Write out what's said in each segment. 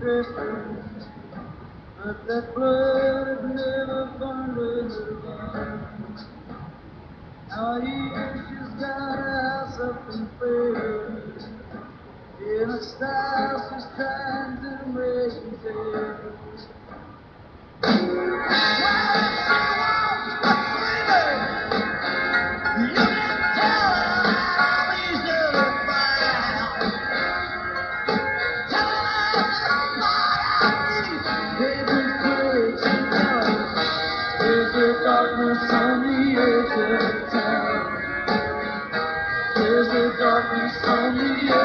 Christmas, but that blood had never burned with again. Now she's got a house up in Fairview, in a style she's trying to maintain. Darkness on the edge of town. There's a darkness on the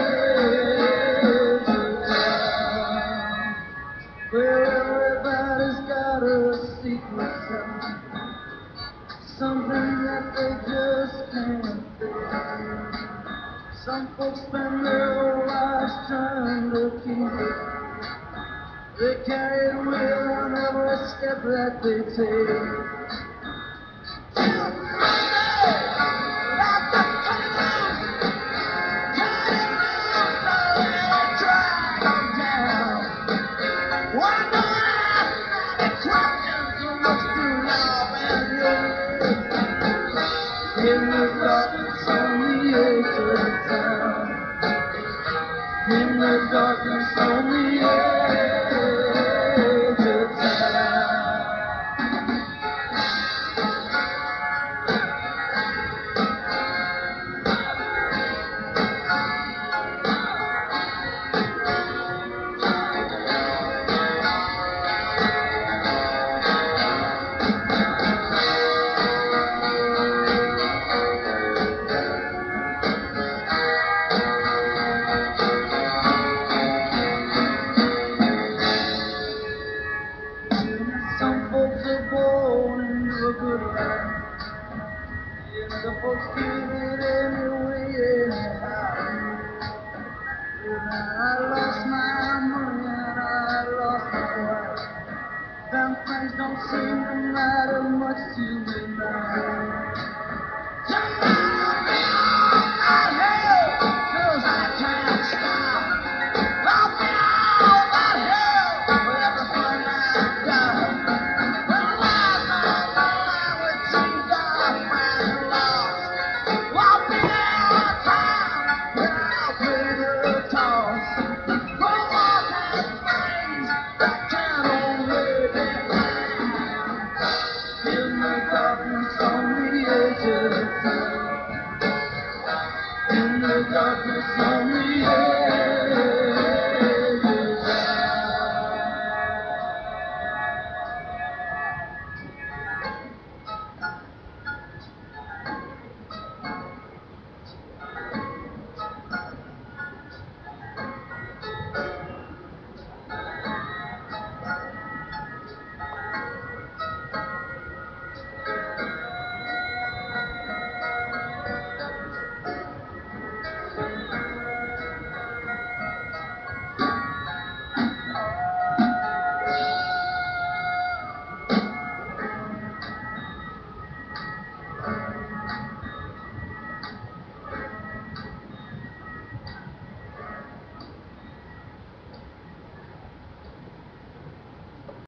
edge of town, where everybody's got a secret sound, something that they just can't face. Some folks spend their whole lives trying to keep it. They carry it with them every step that they take. In the darkness on the edge of town, in the darkness on the edge of town. Some folks are born into a good life, and some folks get it anyway, anyhow. And I lost my money and I lost my wife. Them things don't seem to matter much to me now.